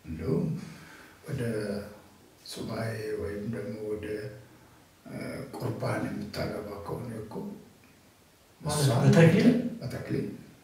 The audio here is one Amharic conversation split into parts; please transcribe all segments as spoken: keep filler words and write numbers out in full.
እንደውም ወደ ሱባኤ ወይም ደግሞ ወደ ቁርባን የምታገባ ከሆነ እኮ በተክሊል በተክሊል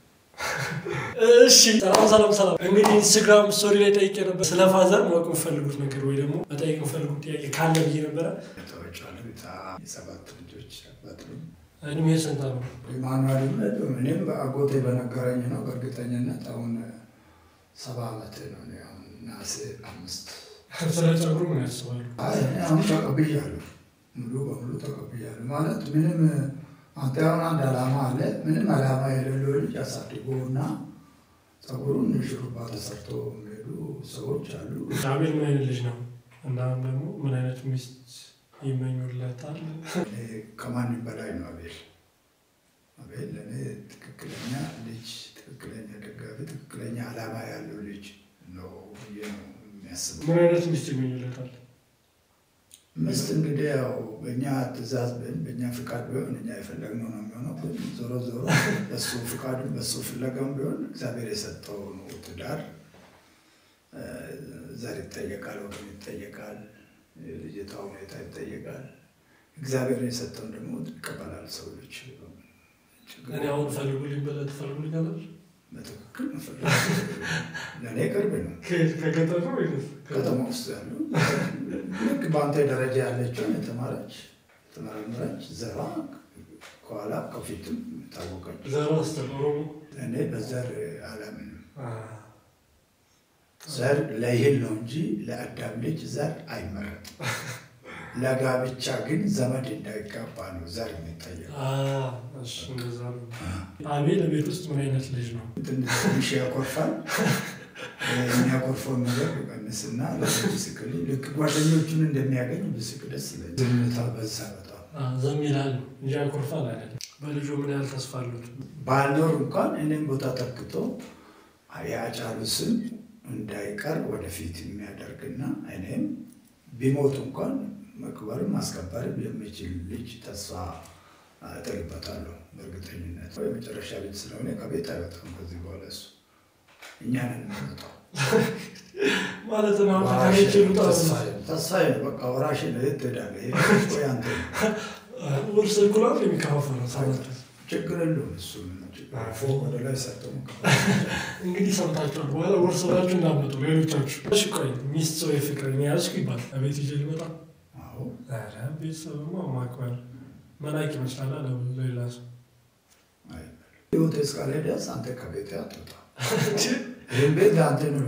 እሺ ሰላም ሰላም ሰላም እንግዲህ ኢንስታግራም ስቶሪ ላይ ጠይቄ ነበር ስለ ፋዘር ማወቅ የምፈልጉት ነገር ወይ ደግሞ መጠየቅ የምፈልጉት ጥያቄ ካለ ብዬ ነበረ። ተወጫለ ቢታ የሰባት ልጆች አባት ነው። እድሜ ስንት ነው? ኢማኑኤል ነው። እኔም በአጎቴ በነገረኝ ነው በእርግጠኝነት አሁን ሰባ ዓመት ነው ነው ናሴ አምስት ስለ ጸጉሩ ምን ያስባሉ? አይ አሁን ተቀብያለሁ ሙሉ በሙሉ ተቀብያለሁ ማለት ምንም አንተ አሁን አንድ ዓላማ አለ ምንም ዓላማ የሌለው ልጅ አሳድጎና ጸጉሩን ሹሩባ ተሰርቶ የሚሄዱ ሰዎች አሉ። አቤል ምን አይነት ልጅ ነው እና ደግሞ ምን አይነት ሚስት ይመኙለታል? ከማንም በላይ ነው አቤል። አቤል ለኔ ትክክለኛ ልጅ ትክክለኛ ደጋፊ ትክክለኛ ዓላማ ያለው ልጅ ነው የሚያስበው። ምን አይነት ሚስት ይመኙለታል? ሚስት እንግዲህ ያው በእኛ ትእዛዝ በእኛ ፍቃድ ቢሆን እኛ የፈለግነው ነው የሚሆነው። ግን ዞሮ ዞሮ በሱ ፍቃድ በሱ ፍለጋም ቢሆን እግዚአብሔር የሰጠው ነው ትዳር። ዘር ይጠየቃል፣ ወገን ይጠየቃል፣ ልጅቷ ሁኔታ ይጠየቃል። እግዚአብሔር የሰጠውን ደግሞ ይቀበላል ሰው ልጅ። እኔ አሁን ፈልጉልኝ ብለህ ትፈልጉልኛለህ? በትክክል መፈለግ ለእኔ ቅርብ ነው። ከገጠር ነው ወይስ ከተማ ውስጥ ያሉ ልክ በአንተ ደረጃ ያለችውን የተማረች ተመራምራች ዘራ ከኋላ ከፊትም ታወቀች። ዘራ አስተምሮም እኔ በዘር አላምንም። ዘር ለይል ነው እንጂ ለአዳም ልጅ ዘር አይመረጥም። ለጋብቻ ግን ዘመድ እንዳይጋባ ነው ዘር የሚጠየቀው። አዎ እሺ እንደዛ ነው። አቤል ቤት ውስጥ ምን አይነት ልጅ ነው? ትንሽ ያኮርፋል። የሚያኮርፈውን ነገር ቀንስና ለብስክል ልክ ጓደኞቹን እንደሚያገኝ ብስክል ደስ ይላል። ዝምታ በዛ በጣም ዘም ይላል እንጂ ያኮርፋል አይደል? በልጁ ምን ያህል ተስፋ አሉት? ባልኖር እንኳን እኔም ቦታ ተክቶ የአጫሉ ስም እንዳይቀር ወደፊት የሚያደርግና እኔም ቢሞት እንኳን መቅበርም ማስከበርም የሚችል ልጅ ተስፋ አደርግበታለሁ በእርግጠኝነት። የመጨረሻ ልጅ ስለሆነ ከቤት አይወጣም ከዚህ በኋላ እሱ እኛን እንመጣው ማለት ነው። ታሪክ ይሉታል ተስፋዬ በቃ ወራሽ ነው የተዳለ ይሄ ያንተ ወርስ ኩላል የሚከፋፈለው ሳይሆን ችግር የለውም እሱ ፎቅ ወደ ላይ ሰርተው እንግዲህ ሰምታችኋል። በኋላ ወርስ ወራችሁ እንዳመጡ ሌሎቻችሁ። እሺ ቆይ ሚስት ወይ ፍቅረኛ ያዝኩ ይባል አቤት ይዤ ልመጣ? አዎ ኧረ ቤተሰብማ ማክበር መናቅ ይመስላል ለሌላ ሰው። አይ ህይወት እስካለ ድረስ አንተ ከቤት አትወጣ። ይሄን ቤት አንተ ነው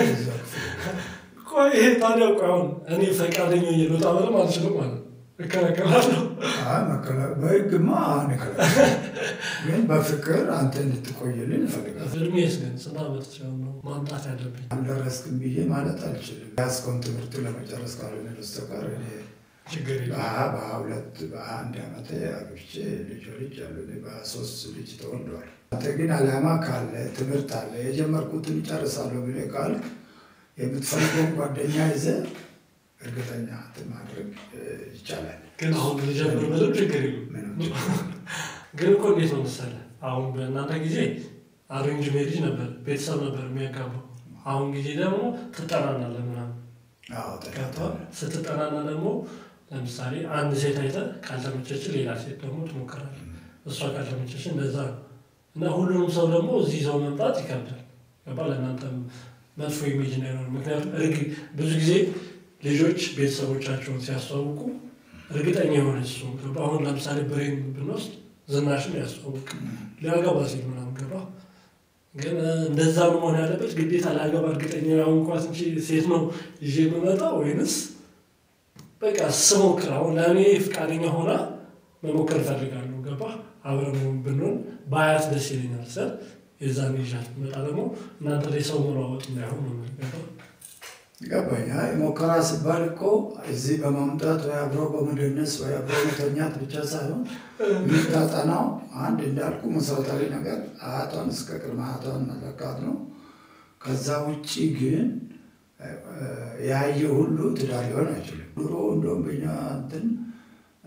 ቆይ ይሄ ታዲያ ቆይ አሁን እኔ ፈቃደኛ ልወጣ ማለት አልችልም ማለት እከለከላለሁ? አይ መከላከል በህግማ አንከለከል፣ ግን በፍቅር አንተ እንድትቆይልን እፈልጋለሁ። እድሜስ ግን ስንት ዓመት ነው ማምጣት ያለብኝ? አልደረስክም ብዬ ማለት አልችልም። ያስኮን ትምህርት ለመጨረስ ካልሆነ በስተቀር እኔ ችግር የለም። በሁለት በአንድ ዓመቴ አግብቼ ልጅ ልጅ አሉ በሶስት ልጅ ተወልደዋል። አንተ ግን ዓላማ ካለ ትምህርት አለ የጀመርኩትን እጨርሳለሁ ብለህ ካልክ የምትፈልገውን ጓደኛ ይዘህ እርግጠኛ ማድረግ ይቻላል። ግን አሁን ልጀምር ብለው ችግር የለም። ግን እኮ እንዴት ነው መሰለህ አሁን በእናንተ ጊዜ አሬንጅ ሜሪጅ ነበር ቤተሰብ ነበር የሚያጋባው። አሁን ጊዜ ደግሞ ትጠናናለህ ምናምን። አዎ ተካቷል። ስትጠናና ደግሞ ለምሳሌ አንድ ሴት አይተህ ካልተመቸች ሌላ ሴት ደግሞ ትሞክራለህ። እሷ ካልተመቸች እንደዛ ነው እና ሁሉንም ሰው ደግሞ እዚህ ሰው መምጣት ይከብዳል። ገባህ? ለእናንተም መጥፎ ኢሜጅ እንዳይኖር። ምክንያቱም ብዙ ጊዜ ልጆች ቤተሰቦቻቸውን ሲያስተዋውቁ እርግጠኛ የሆነ እሱ ገባህ? አሁን ለምሳሌ ብሬን ብንወስድ ዝናሽን ያስተዋውቅ ሊያገባ ሲል ምናምን ገባህ? ግን እንደዛ መሆን ያለበት ግዴታ ላገባ እርግጠኛ ያው እንኳን እንጂ ሴት ነው ይዤ የምመጣው ወይንስ በቃ ስሞክር አሁን ለእኔ ፍቃደኛ ሆና መሞከር እፈልጋለሁ። ገባህ? አብረን ብንሆን ባያት ደስ ይለኛል ስል የዛን ይዣት መጣ ደግሞ እናንተ ላይ ሰው መለዋወጥ እንዳይሆን ነው ገባህ? ገባኝ። አይ ሞከራ ሲባል እኮ እዚህ በማምጣት ወይ አብሮ በመደነስ ወይ አብሮ መተኛት ብቻ ሳይሆን የምታጠናው አንድ እንዳልኩ መሰረታዊ ነገር አያቷን እስከ ቅድመ አያቷን መለካት ነው። ከዛ ውጪ ግን ያየ ሁሉ ትዳር ሊሆን አይችልም። ድሮ እንደውም በእኛ እንትን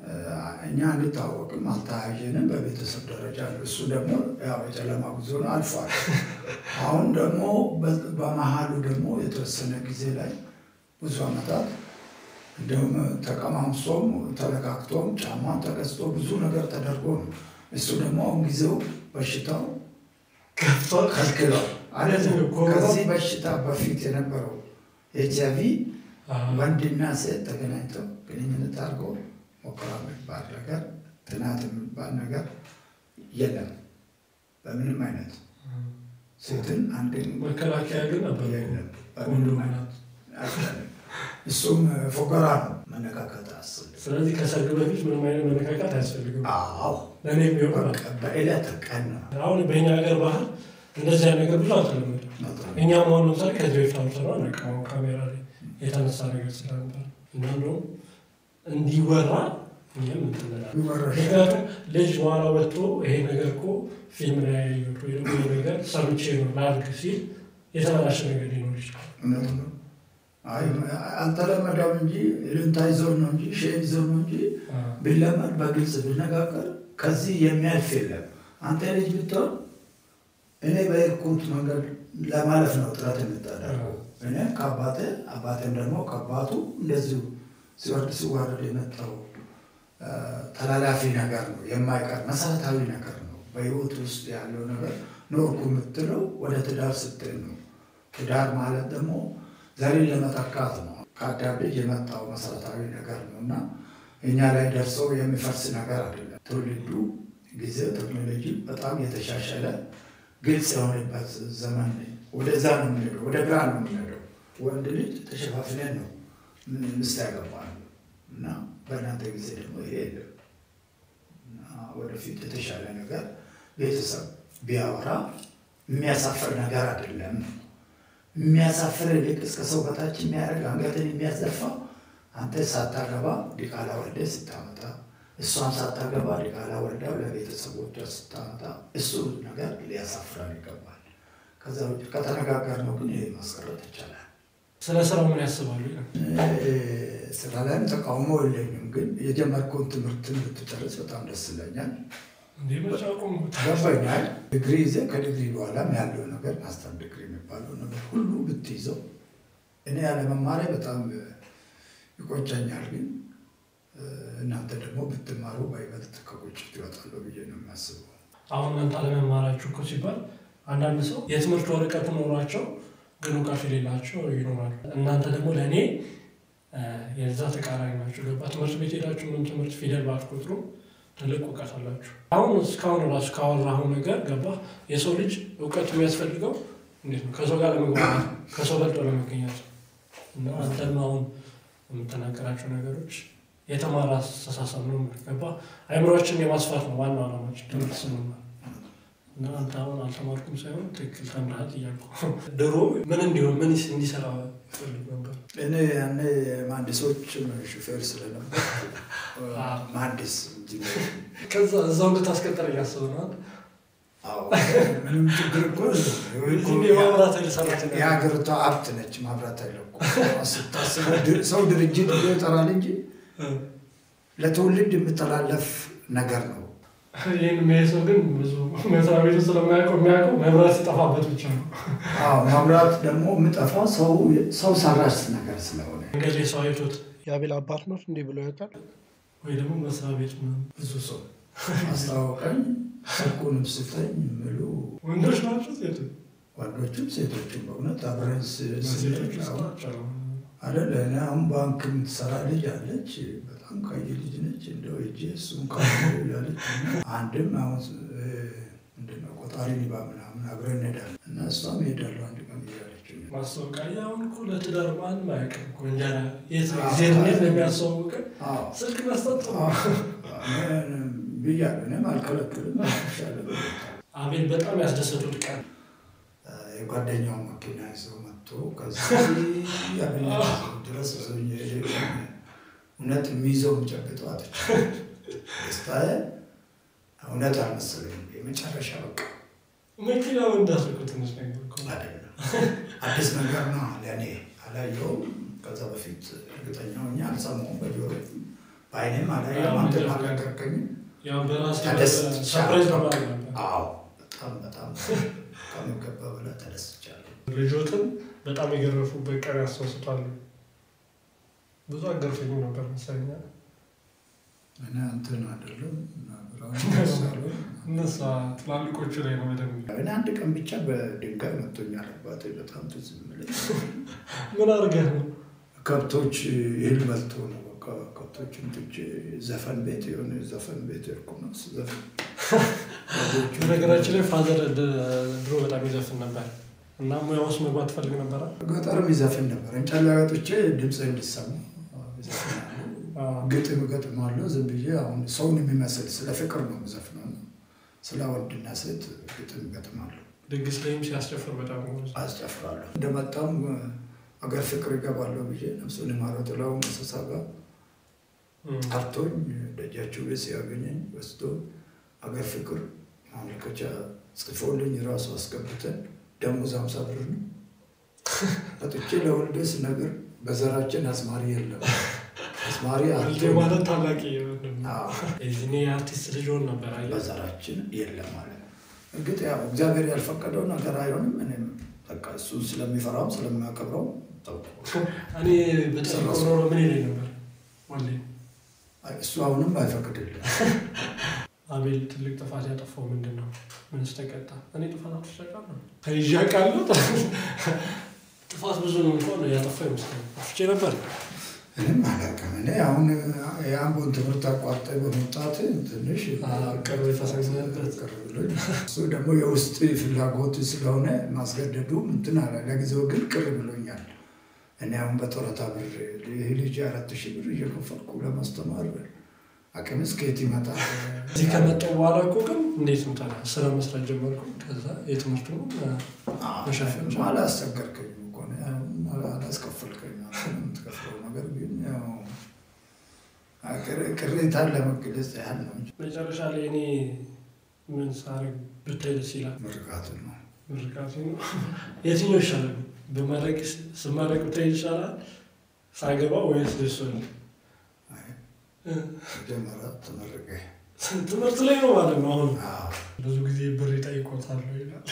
እኛ እንታወቅም አልተያየንም በቤተሰብ ደረጃ እሱ ደግሞ ያው የጨለማ ጉዞ ነው አልፏል። አሁን ደግሞ በመሃሉ ደግሞ የተወሰነ ጊዜ ላይ ብዙ ዓመታት እንደውም ተቀማምሶም ተለካክቶም ጫማ ተገዝቶ ብዙ ነገር ተደርጎ ነው። እሱ ደግሞ አሁን ጊዜው በሽታው ከፍቶ ከልክሏል አይደለም። ከዚህ በሽታ በፊት የነበረው ኤች አይ ቪ ወንድና ሴት ተገናኝተው ግንኙነት አድርገው ሞከራ የሚባል ነገር ጥናት የሚባል ነገር የለም በምንም አይነት። ሴትን አንድን መከላከያ ግን ነበር የለም በምንም አይነት። እሱም ፎገራ ነው መነካከት አስል። ስለዚህ ከሰርግ በፊት ምንም አይነት መነካከት አያስፈልግም። አዎ ለእኔ ቢሆን በዕለት ቀን ነው። አሁን በእኛ ሀገር ባህል እንደዚህ አይነት ነገር ብዙ አልተለመደም። እኛም አሁን ለምሳሌ ከዚህ በፊት አውጥተነው አናውቅም። ካሜራ ላይ የተነሳ ነገር ስለነበር እና እንደውም እንዲወራ እኛም እንትን እንላለን። ምክንያቱም ልጅ በኋላ ወጥቶ ይሄ ነገር እኮ ፊልም ላይ ያየሁት ወይ ደግሞ ይሄ ነገር ሰምቼ ነው ላድርግ ሲል የተበላሸ ነገር ሊኖር ይችላል። እውነት ነው። አይ አልተለመደም እንጂ ልንታ ይዘው ነው እንጂ ሼም ይዘው ነው እንጂ ቢለመድ በግልጽ ብነጋገር ከዚህ የሚያልፍ የለም። አንተ ልጅ ብትሆን እኔ በሄድኩት መንገድ ለማለፍ ነው ጥረት የምታደርገው። እኔ ከአባቴ አባቴም ደግሞ ከአባቱ እንደዚሁ ሲወርድ ሲዋረድ የመጣው ተላላፊ ነገር ነው፣ የማይቀር መሰረታዊ ነገር ነው። በህይወት ውስጥ ያለው ነገር ኖርኩ የምትለው ወደ ትዳር ስትል ነው። ትዳር ማለት ደግሞ ዘሬን ለመተካት ነው። ከአዳም ልጅ የመጣው መሰረታዊ ነገር ነው እና እኛ ላይ ደርሶ የሚፈርስ ነገር አይደለም። ትውልዱ ጊዜ ቴክኖሎጂ በጣም የተሻሻለ ግልጽ የሆነበት ዘመን ወደዛ ነው የምንሄደው፣ ወደ ግራ ነው የምንሄደው። ወንድ ልጅ ተሸፋፍነን ነው ምስት ያገባል እና በእናንተ ጊዜ ደግሞ ይሄ የለም እና ወደፊት የተሻለ ነገር ቤተሰብ ቢያወራ የሚያሳፍር ነገር አይደለም። የሚያሳፍር ልክ እስከ ሰው በታች የሚያደርግ አንገትን የሚያስደፋ አንተ ሳታገባ ዲቃላ ወልደህ ስታመጣ እሷን ሳታገባ ዲቃላ ወልዳ ለቤተሰቦቿ ስታመጣ እሱ ነገር ሊያሳፍራን ይገባል። ከዛ ውጭ ከተነጋገርነው ግን ይሄ ማስቀረት ይቻላል። ስለ ስራው ምን ያስባሉ? ስራ ላይም ተቃውሞ የለኝም፣ ግን የጀመርኩትን ትምህርትን ብትጨርስ በጣም ደስ ይለኛል። ገባኛል። ዲግሪ ይዘህ ከዲግሪ በኋላም ያለው ነገር ማስተር ዲግሪ የሚባለው ነገር ሁሉ ብትይዘው እኔ ያለመማሬ በጣም ይቆጨኛል። ግን እናንተ ደግሞ ብትማሩ ባይበልጥ ከቁጭት ይወጣሉ ብዬ ነው የሚያስበው። አሁን እናንተ አለመማራችሁ እኮ ሲባል አንዳንድ ሰው የትምህርት ወረቀት ኖሯቸው ግን እውቀት የሌላቸው ይኖራሉ። እናንተ ደግሞ ለእኔ የዛ ተቃራኒ ናቸው። ገባ? ትምህርት ቤት ሄዳችሁ ምን ትምህርት ፊደል ባትቆጥሩ ትልቅ እውቀት አላችሁ። አሁን እስካሁን ራሱ ካወራኸው ነገር ገባ? የሰው ልጅ እውቀት የሚያስፈልገው እንዴት ነው? ከሰው ጋር ለመግባባት ከሰው በልጦ ለመገኘት እና አንተም አሁን የምትናገራቸው ነገሮች የተማረ አስተሳሰብ ነው። ገባ? አይምሮአችንን የማስፋት ነው ዋናው ዓላማችን ትምህርት ስንማር እና አንተ አሁን አልተማርኩም ሳይሆን ትክክል ተምረሃል እያልኩ ድሮ ምን እንዲሆን ምን እንዲሰራ ፈልግ ነበር። እኔ ያኔ መሀንዲሶች ሹፌር ስለነበር መሀንዲስ ከዛ እዛው እንድታስቀጥል እያሰብህ ነው? አዎ ምንም ችግር እኮ የማብራት ኃይል ሰራተኛ የሀገሪቷ ሀብት ነች። ማብራት ኃይል እኮ ስታስበው ሰው ድርጅት ይጠራል እንጂ ለትውልድ የሚተላለፍ ነገር ነው። ይህን የሚያሰው ግን ብዙ መስሪያ ቤቱ ስለማያውቀው የሚያውቀው መብራት ሲጠፋበት ብቻ ነው። አዎ መብራት ደግሞ የሚጠፋው ሰው ሰው ሰራሽ ነገር ስለሆነ እንግዲህ ሰው አይቶት የአቤል አባት ነው እንዴ ብሎ ያውቃል ወይ ደግሞ መስሪያ ቤት ነው ብዙ ሰው አስታወቀኝ ስልኩንም ስጠኝ የሚሉ ወንዶች ናቸው ሴቶች? ወንዶችም ሴቶችም በእውነት አብረን ሴቶች ናቸው አይደል? እኔ አሁን ባንክ የምትሰራ ልጅ አለች፣ በጣም ቀይ ልጅ ነች። እንደው እጄ እሱን ካሉ ያለች አንድም አሁን ምንድን ነው ቆጣሪ ሊባ ምናምን አብረን እንሄዳለን እና እሷም እሄዳለሁ አንድ ቀን እያለች ማስታወቂያ አሁን እኮ ለትዳር ማንም አያውቅም እኮ እንጀራ የት ጊዜ እንዴት ነው የሚያስተዋውቀን? ስልክ መስጠት ብያለሁ። እኔም አልከለክልም። አቤል በጣም ያስደሰቱት ቀን የጓደኛው መኪና ይዘው መጥቶ ከዚህ ያገኘው ድረስ እውነት የሚይዘው የሚጨብጠው አጥቼ ደስታዬ እውነት አልመሰለኝም። የመጨረሻ በቃ መኪናው እንዳስልኩ ትንሽ ነገር እኮ አይደለም፣ አዲስ ነገር ነው ለእኔ። አላየሁም ከዛ በፊት እርግጠኛ ሆኜ አልሰማሁም። በጆሮዬ በአይኔም አላየሁም። አንተም አልነገርከኝም። ያው በራሴ ሰርፕራይዝ ለማድረግ ነበር። አዎ በጣም በጣም ከሚገባ በላይ ተደስቻለሁ። ልጆትን በጣም የገረፉበት ቀን ያስታውሱታል። ብዙ አገርፈኝ ነበር መሰለኝ። እኔ አንተን አይደለም እና ብራውን እነሳ ትላልቆቹ ላይ ነው በደንብ። እኔ አንድ ቀን ብቻ በድንጋይ መቶኛል አባቴ። በጣም ትዝ የሚለኝ ምን አድርገህ ነው? ከብቶች እህል በልቶ ነው። በቃ ከብቶችን ትቼ ዘፈን ቤት የሆነ ዘፈን ቤት ሄድኩ ነው ዘፈን። በነገራችን ላይ ፋዘር ድሮ በጣም ይዘፍን ነበር እና ሙያ ውስጥ መግባት ትፈልግ ነበር። ገጠርም ይዘፍን ነበር። እንጨላጋቶቼ ድምፅ እንዲሰሙ ግጥም እገጥማለሁ። ዝም ብዬ አሁን ሰውን የሚመስል ስለ ፍቅር ነው የምዘፍነው። ስለ ወንድና ሴት ግጥም እገጥማለሁ። ድግስ ላይም ሲያስጨፍር በጣም አስጨፍራለሁ። እንደመጣም አገር ፍቅር ይገባለሁ ብዬ ነፍሱን ይማረው ጥላሁን ገሰሰ ጋር ጠርቶኝ ደጃቸው ቤት ሲያገኘኝ ወስዶ አገር ፍቅር ማመልከቻ ጽፎልኝ ራሱ አስገብተን ደሞዝ ሃምሳ ብር ነው አጥቼ ለወልደ ስነግር በዘራችን አዝማሪ የለም። አዝማሪ አልቴ ማለት ታላቂ አዎ እዚህ አርቲስት ልጅ ሆነ ነበር። አይ በዘራችን የለም ማለት ነው። እንግዲህ ያው እግዚአብሔር ያልፈቀደው ነገር አይሆንም። እኔም በቃ እሱ ስለሚፈራው ስለማከብረው ተውኩ። እኔ በጣም ቆሮሮ ምን ይለኝ ነበር ወንዴ እሱ አሁንም አይፈቅድልኝ። አቤል ትልቅ ጥፋት ያጠፋው ምንድነው? ምን ተቀጣ? እኔ ጥፋት አጥፍቻለሁ ከይያቃለሁ። ጥፋት ብዙ ነው እንኳን ያጠፋው ይመስላል። አፍቼ ነበር እኔም አላውቅም። እኔ አሁን የአምቦን ትምህርት አቋርጬ በመውጣት ትንሽ ቅርብ የተሰኘበት ቅርብልኝ እሱ ደግሞ የውስጥ ፍላጎት ስለሆነ ማስገደዱ እንትን አለ። ለጊዜው ግን ቅር ብሎኛል። እኔ አሁን በጡረታ ብር ይሄ ልጅ አራት ሺህ ብር እየከፈልኩ ለማስተማር አቅምስ ከየት ይመጣል? እዚህ ከመጣሁ በኋላ እኮ ግን እንዴት ነው ታዲያ ስራ መስራት ጀመርኩ። ከዛ የትምህርቱ መሸፈን አላስቸገርከኝም እኮ ነው አላስከፈልከኝም። የምትከፍለው ነገር ግን ያው ቅሬታን ለመግለጽ ያህል ነው። መጨረሻ ላይ እኔ ምን ሳረግ ብታይ ደስ ይላል? ምርቃቱን ነው ምርቃቱን ነው። የትኛው ይሻላል? በማድረግ ስማረግ ብታይ ይሻላል ሳገባ ወይስ ደስ ይላል? ጀመረ ተመረቀ ትምህርት ላይ ነው ማለት ነው። አሁን ብዙ ጊዜ ብር ይጠይቆታል ይላል።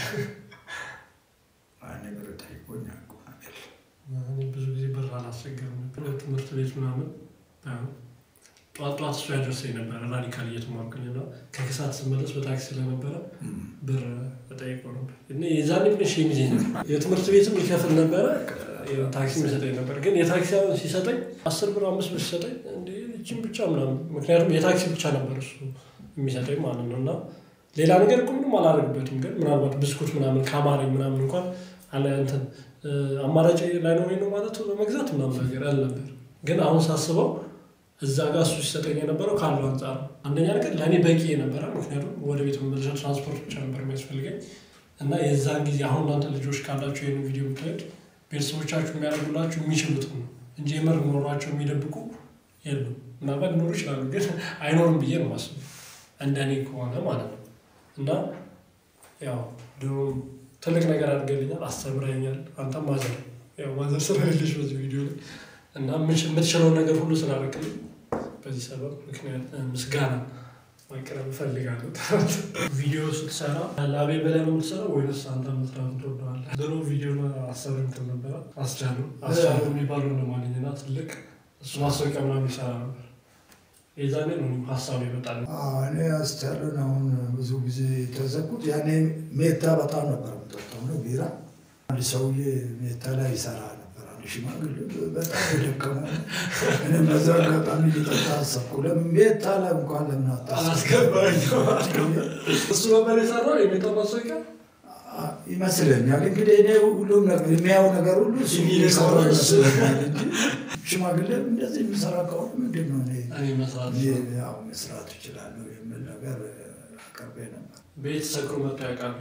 እኔ ብር ጠይቆኝ አውቃለሁ። እኔ ብዙ ጊዜ ብር አላስቸገርም ነበር። ትምህርት ቤት ምናምን ጠዋት ጠዋት እሱ ያደርሰኝ ነበር። ራዲካል እየተማርኩኝ እና ከከሳት ስመለስ በታክሲ ስለነበረ ብር እጠይቀው ነበር እና የዛኔ ብለሽ የሚዜ ነበር። የትምህርት ቤትም ይከፍል ነበረ ታክሲ የሚሰጠኝ ነበር። ግን የታክሲ አሁን ሲሰጠኝ አስር ብር አምስት ብር ሲሰጠኝ እንዴ እቺን ብቻ ምናምን ምክንያቱም የታክሲ ብቻ ነበር እሱ የሚሰጠኝ ማለት ነው። እና ሌላ ነገር እኮ ምንም አላደርግበትም። ግን ምናልባት ብስኩት ምናምን ካማረኝ ምናምን እንኳን አለ እንትን አማራጭ ላይኖረኝ ነው ማለት ነው ለመግዛት ምናምን ነገር አልነበር። ግን አሁን ሳስበው እዛ ጋር እሱ ሲሰጠኝ የነበረው ካለው አንፃር አንደኛ ነገር ለእኔ በቂ ነበረ። ምክንያቱም ወደ ቤት መመለሻ ትራንስፖርት ብቻ ነበር የሚያስፈልገኝ እና የዛን ጊዜ አሁን እናንተ ልጆች ካላችሁ ይህን ቪዲዮ ምታዩት ቤተሰቦቻችሁ የሚያደርጉላችሁ የሚችሉት ነው እንጂ የምር ኖሯቸው የሚደብቁ የሉም። ምናልባት ሊኖሩ ይችላሉ ግን አይኖርም ብዬ ነው የማስበው እንደኔ ከሆነ ማለት ነው። እና ያው ድሮ ትልቅ ነገር አድርገልኛል፣ አስተምረኛል። አንተም ማዘር ያው ማዘር ስለሌለሽ በዚህ ቪዲዮ ላይ እና የምትችለውን ነገር ሁሉ ስላደረግልኝ በዚህ ሰበብ ምክንያት ምስጋና ማቅረብ እፈልጋለሁ። ቪዲዮ ስትሰራ ለአቤል በላይ ነው የምትሰራው ወይስ አንተ መስራት ትወዳለህ? ድሮ ቪዲዮ አሰብ እንትን ነበረ አስቻሉ አስቻሉ የሚባለው እንደማንኛና ትልቅ እሱ ማስታወቂያ ምናምን ይሰራ ነበር። የዛኔ ነው ሀሳቡ ይመጣል። እኔ አስቻሉን አሁን ብዙ ጊዜ ተዘኩት። ያኔ ሜታ በጣም ነበር የምጠጣው ነው ቢራ። አንድ ሰውዬ ሜታ ላይ ይሰራ ነበር። አንድ ሽማግሌ በጣም የደከመው እኔም በዛ አጋጣሚ ሊጠጣ አሰብኩ። ለምን ሜታ ላይ እንኳን ለምን አላስገባኝ እሱ ነበር የሰራው የሜታ ማስታወቂያ ይመስለኛል። እንግዲህ እኔ ሁሉም ነገር የሚያው ነገር ሁሉ ሲሚሰራ ይመስለኛል እንጂ ሽማግሌ እንደዚህ የሚሰራ ከሆነ ምንድን ነው እኔ መስራት ያው መስራት እችላለሁ የሚል ነገር አቅርቤ ነበር። ቤት ሰክሮ መጥቶ ያውቃል?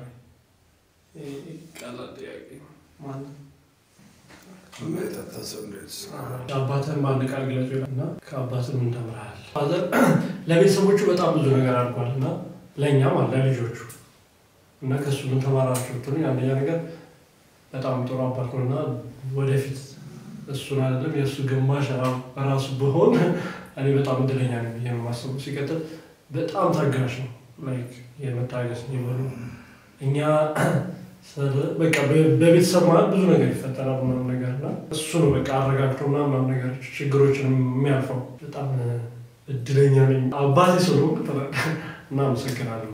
ቀላል ጥያቄ ማለት የጠጣ ሰው እንደዚህ አባትህን በአንድ ቃል ግለጽ እና ከአባትህ ምን ተምረሃል? ፋዘር ለቤተሰቦቹ በጣም ብዙ ነገር አድርጓል እና ለእኛም አለ ለልጆቹ እና ከሱ ምን ተማራችሁ ብትሉኝ አንደኛ ነገር በጣም ጥሩ አባት ነውና ወደፊት እሱን አይደለም የእሱ ግማሽ ራሱ ብሆን እኔ በጣም እድለኛ ነኝ ብዬ ነው የማስበው። ሲቀጥል በጣም ታጋሽ ነው ላይክ የመታገስ ነው እኛ በቃ በቤተሰብ ማለት ብዙ ነገር ይፈጠራል ምናምን ነገር እና እሱ ነው በቃ አረጋግጦ ምናምን ነገር ችግሮችን የሚያልፈው። በጣም እድለኛ ነኝ አባቴ ስለሆንኩ እና አመሰግናለሁ።